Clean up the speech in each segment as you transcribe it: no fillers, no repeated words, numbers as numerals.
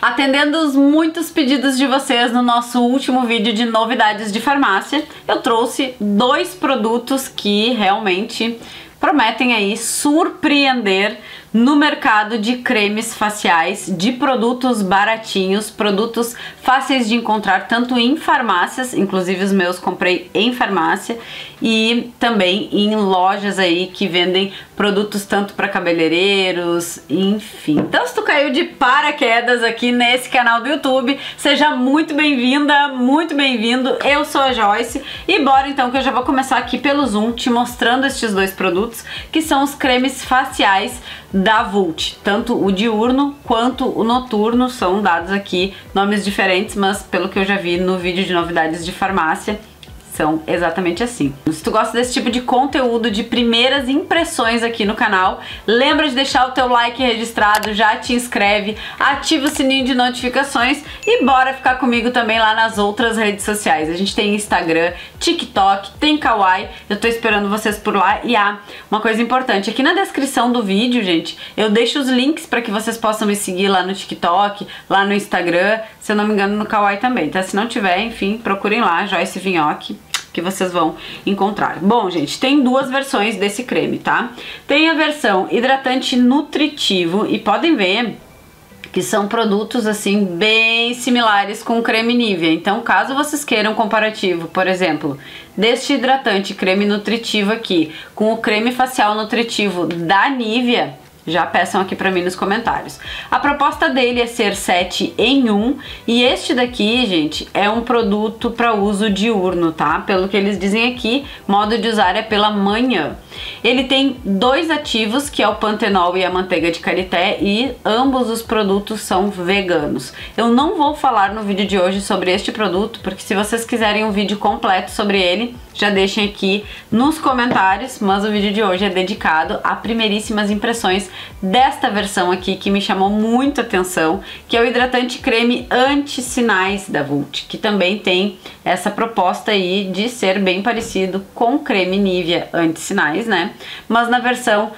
Atendendo os muitos pedidos de vocês no nosso último vídeo de novidades de farmácia, eu trouxe 2 produtos que realmente prometem aí surpreender no mercado de cremes faciais, de produtos baratinhos, produtos fáceis de encontrar tanto em farmácias, inclusive os meus comprei em farmácia, e também em lojas aí que vendem produtos tanto para cabeleireiros, enfim. Então, se tu caiu de paraquedas aqui nesse canal do YouTube, seja muito bem-vinda, muito bem-vindo. Eu sou a Joyce e bora então que eu já vou começar aqui pelo Zoom te mostrando estes 2 produtos, que são os cremes faciais da Vult, tanto o diurno quanto o noturno. São dados aqui nomes diferentes, mas pelo que eu já vi no vídeo de novidades de farmácia, são exatamente assim. Se tu gosta desse tipo de conteúdo, de primeiras impressões aqui no canal, lembra de deixar o teu like registrado, já te inscreve, ativa o sininho de notificações e bora ficar comigo também lá nas outras redes sociais. A gente tem Instagram, TikTok, tem Kawaii, eu tô esperando vocês por lá. E uma coisa importante, aqui na descrição do vídeo, gente, eu deixo os links para que vocês possam me seguir lá no TikTok, lá no Instagram, se eu não me engano no Kawaii também, tá? Se não tiver, enfim, procurem lá, Joyce Vinhoc, que vocês vão encontrar. Bom, gente, tem 2 versões desse creme, tá? Tem a versão hidratante nutritivo e podem ver que são produtos assim bem similares com o creme Nivea. Então, caso vocês queiram um comparativo, por exemplo, deste hidratante creme nutritivo aqui com o creme facial nutritivo da Nivea, já peçam aqui pra mim nos comentários. A proposta dele é ser 7 em 1 e este daqui, gente, é um produto para uso diurno, tá? Pelo que eles dizem aqui, modo de usar é pela manhã. Ele tem 2 ativos, que é o pantenol e a manteiga de karité, e ambos os produtos são veganos. Eu não vou falar no vídeo de hoje sobre este produto, porque se vocês quiserem um vídeo completo sobre ele, já deixem aqui nos comentários, mas o vídeo de hoje é dedicado a primeiríssimas impressões desta versão aqui que me chamou muito a atenção, que é o hidratante creme anti-sinais da Vult, que também tem essa proposta aí de ser bem parecido com o creme Nivea anti-sinais, né? Mas na versão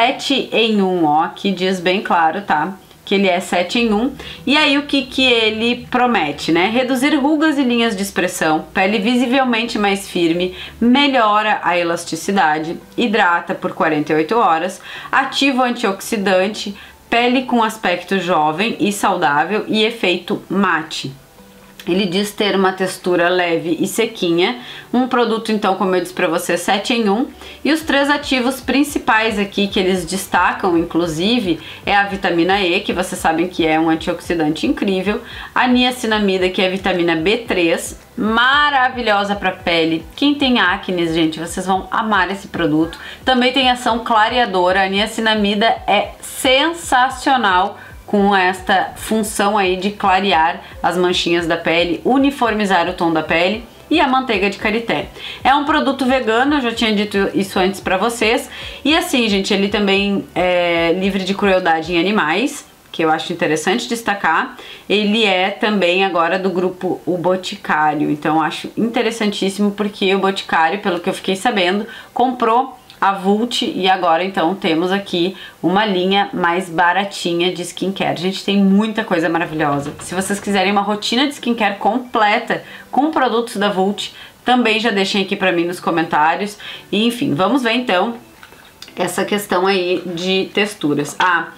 7 em 1, ó, que diz bem claro, tá? Que ele é 7 em 1. E aí o que ele promete, né? Reduzir rugas e linhas de expressão, pele visivelmente mais firme, melhora a elasticidade, hidrata por 48 horas, ativo antioxidante, pele com aspecto jovem e saudável e efeito mate. Ele diz ter uma textura leve e sequinha, um produto então, como eu disse pra você, 7 em 1, e os 3 ativos principais aqui que eles destacam, inclusive, é a vitamina E, que vocês sabem que é um antioxidante incrível, a niacinamida, que é a vitamina B3, maravilhosa pra pele. Quem tem acne, gente, vocês vão amar esse produto. Também tem ação clareadora, a niacinamida é sensacional, com esta função aí de clarear as manchinhas da pele, uniformizar o tom da pele, e a manteiga de karité. É um produto vegano, eu já tinha dito isso antes pra vocês, e assim, gente, ele também é livre de crueldade em animais, que eu acho interessante destacar. Ele é também agora do grupo O Boticário, então acho interessantíssimo porque o Boticário, pelo que eu fiquei sabendo, comprou a Vult e agora então temos aqui uma linha mais baratinha de skincare. Gente, tem muita coisa maravilhosa. Se vocês quiserem uma rotina de skincare completa com produtos da Vult, também já deixem aqui pra mim nos comentários. E enfim, vamos ver então essa questão aí de texturas.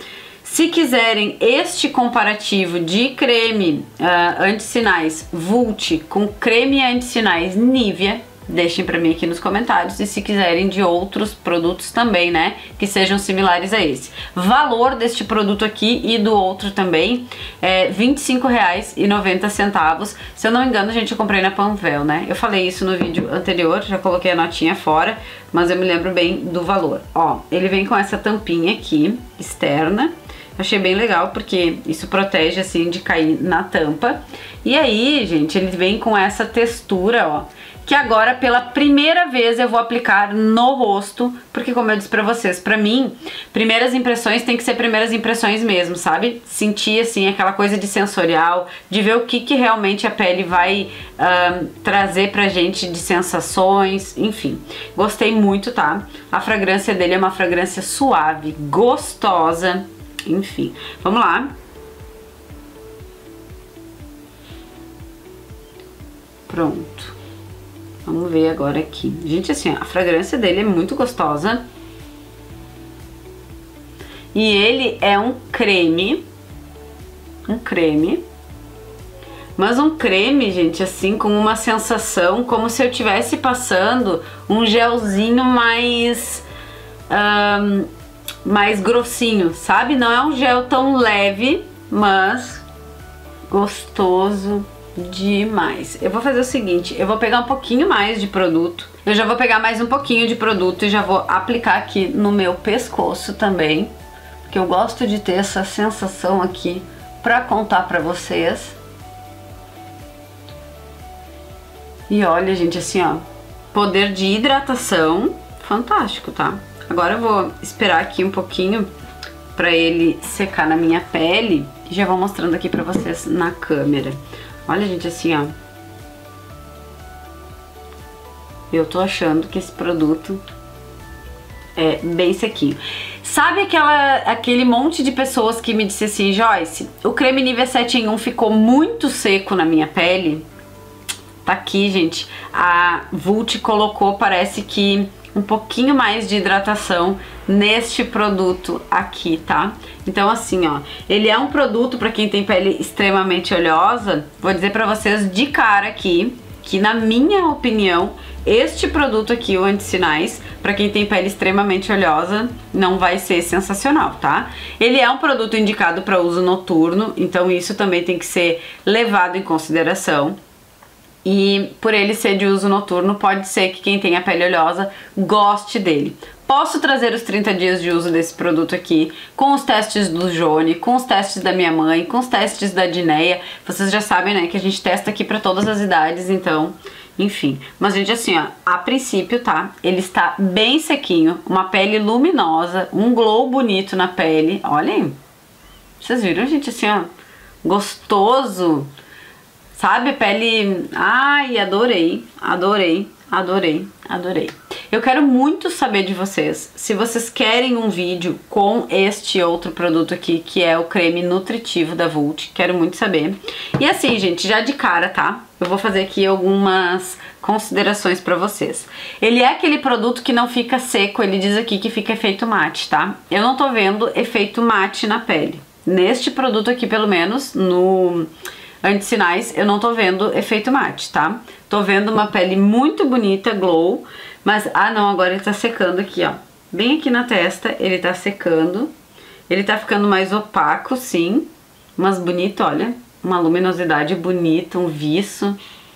Se quiserem este comparativo de creme anti-sinais Vult com creme anti-sinais Nivea, deixem pra mim aqui nos comentários, e se quiserem de outros produtos também, né, que sejam similares a esse. Valor deste produto aqui e do outro também é R$ 25,90. Se eu não me engano, gente, eu comprei na Panvel, né? Eu falei isso no vídeo anterior, já coloquei a notinha fora, mas eu me lembro bem do valor. Ó, ele vem com essa tampinha aqui, externa. Achei bem legal porque isso protege assim de cair na tampa. E aí, gente, ele vem com essa textura, ó, que agora pela primeira vez eu vou aplicar no rosto, porque como eu disse pra vocês, pra mim, primeiras impressões tem que ser primeiras impressões mesmo, sabe? Sentir assim aquela coisa de sensorial, de ver o que realmente a pele vai trazer pra gente de sensações, enfim. Gostei muito, tá? A fragrância dele é uma fragrância suave, gostosa, enfim. Vamos lá. Pronto. Vamos ver agora aqui. Gente, assim, a fragrância dele é muito gostosa. E ele é um creme. Mas um creme, gente, assim, com uma sensação como se eu estivesse passando um gelzinho mais grossinho, sabe? Não é um gel tão leve, mas gostoso demais. Eu vou fazer o seguinte, eu vou pegar um pouquinho mais de produto. Eu já vou pegar mais um pouquinho de produto e já vou aplicar aqui no meu pescoço também, porque eu gosto de ter essa sensação aqui pra contar pra vocês. E olha, gente, assim, ó, poder de hidratação fantástico, tá? Agora eu vou esperar aqui um pouquinho pra ele secar na minha pele e já vou mostrando aqui pra vocês na câmera. Olha, gente, assim, ó, eu tô achando que esse produto é bem sequinho. Sabe aquele monte de pessoas que me disse assim, Joyce, o creme Nivea 7 em 1 ficou muito seco na minha pele? Tá aqui, gente, a Vult colocou, parece que um pouquinho mais de hidratação neste produto aqui, tá? Então assim, ó, ele é um produto para quem tem pele extremamente oleosa. Vou dizer pra vocês de cara aqui, que na minha opinião, este produto aqui, o Anti-Sinais, para quem tem pele extremamente oleosa, não vai ser sensacional, tá? Ele é um produto indicado para uso noturno, então isso também tem que ser levado em consideração. E por ele ser de uso noturno, pode ser que quem tem a pele oleosa goste dele. Posso trazer os 30 dias de uso desse produto aqui, com os testes do Jone, com os testes da minha mãe, com os testes da Dineia. Vocês já sabem, né, que a gente testa aqui para todas as idades, então, enfim. Mas, gente, assim, ó, a princípio, tá, ele está bem sequinho, uma pele luminosa, um glow bonito na pele. Olhem, vocês viram, gente, assim, ó, gostoso. Sabe, pele... Ai, adorei, adorei, adorei, adorei. Eu quero muito saber de vocês, se vocês querem um vídeo com este outro produto aqui, que é o creme nutritivo da Vult, quero muito saber. E assim, gente, já de cara, tá? Eu vou fazer aqui algumas considerações pra vocês. Ele é aquele produto que não fica seco, ele diz aqui que fica efeito mate, tá? Eu não tô vendo efeito mate na pele. Neste produto aqui, pelo menos, no Anti-Sinais, eu não tô vendo efeito mate, tá? Tô vendo uma pele muito bonita, glow, mas, ah não, agora ele tá secando aqui, ó. Bem aqui na testa, ele tá secando. Ele tá ficando mais opaco, sim, mas bonito, olha. Uma luminosidade bonita, um viço.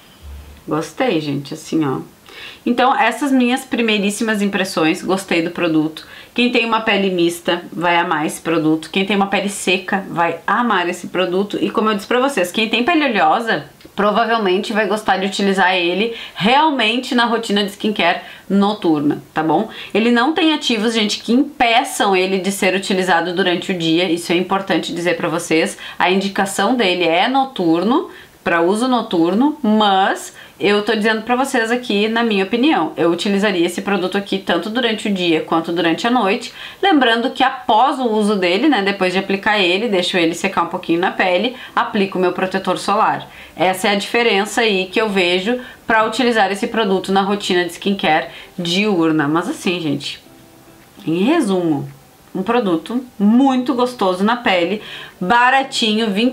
Gostei, gente, assim, ó. Então, essas minhas primeiríssimas impressões, gostei do produto. Quem tem uma pele mista vai amar esse produto. Quem tem uma pele seca vai amar esse produto. E como eu disse pra vocês, quem tem pele oleosa provavelmente vai gostar de utilizar ele realmente na rotina de skincare noturna, tá bom? Ele não tem ativos, gente, que impeçam ele de ser utilizado durante o dia. Isso é importante dizer pra vocês. A indicação dele é noturno, para uso noturno, mas eu tô dizendo pra vocês aqui, na minha opinião, eu utilizaria esse produto aqui tanto durante o dia quanto durante a noite, lembrando que após o uso dele, né, depois de aplicar ele, deixo ele secar um pouquinho na pele, aplico o meu protetor solar. Essa é a diferença aí que eu vejo pra utilizar esse produto na rotina de skincare diurna. Mas assim, gente, em resumo, um produto muito gostoso na pele, baratinho, R$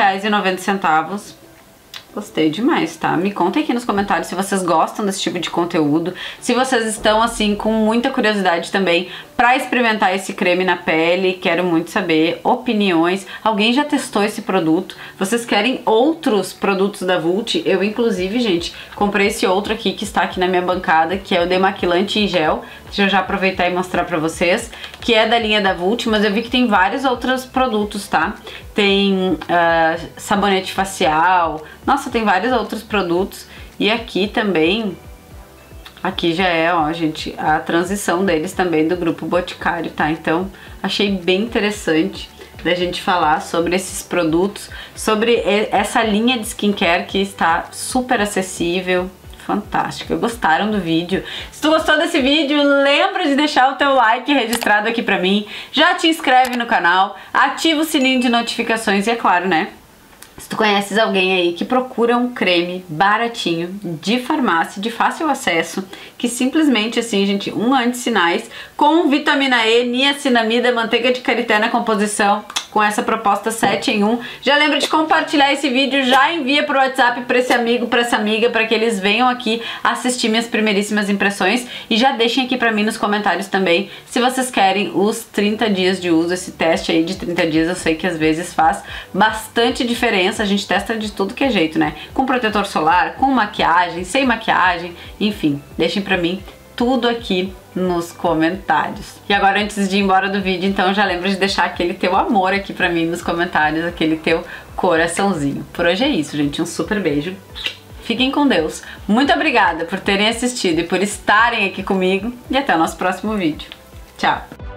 25,90. Gostei demais, tá? Me contem aqui nos comentários se vocês gostam desse tipo de conteúdo, se vocês estão, assim, com muita curiosidade também pra experimentar esse creme na pele. Quero muito saber opiniões. Alguém já testou esse produto? Vocês querem outros produtos da Vult? Eu, inclusive, gente, comprei esse outro aqui que está aqui na minha bancada, que é o demaquilante em gel. Deixa eu já aproveitar e mostrar pra vocês, que é da linha da Vult, mas eu vi que tem vários outros produtos, tá? Tem sabonete facial, nossa, tem vários outros produtos. E aqui também, aqui já é, ó, gente, a transição deles também do Grupo Boticário, tá? Então, achei bem interessante da gente falar sobre esses produtos, sobre essa linha de skincare que está super acessível. Fantástico, gostaram do vídeo? Se tu gostou desse vídeo, lembra de deixar o teu like registrado aqui pra mim, já te inscreve no canal, ativa o sininho de notificações e, é claro, né, Se tu conheces alguém aí que procura um creme baratinho, de farmácia, de fácil acesso, que simplesmente assim, gente, um anti-sinais com vitamina E, niacinamida, manteiga de karité na composição, com essa proposta 7 em 1. Já lembra de compartilhar esse vídeo, já envia pro WhatsApp pra esse amigo, pra essa amiga, pra que eles venham aqui assistir minhas primeiríssimas impressões, e já deixem aqui pra mim nos comentários também se vocês querem os 30 dias de uso, esse teste aí de 30 dias. Eu sei que às vezes faz bastante diferença, a gente testa de tudo que é jeito, né? Com protetor solar, com maquiagem, sem maquiagem, enfim, deixem pra mim tudo aqui nos comentários. E agora, antes de ir embora do vídeo, então já lembra de deixar aquele teu amor aqui pra mim nos comentários, aquele teu coraçãozinho. Por hoje é isso, gente, um super beijo. Fiquem com Deus. Muito obrigada por terem assistido e por estarem aqui comigo, e até o nosso próximo vídeo. Tchau!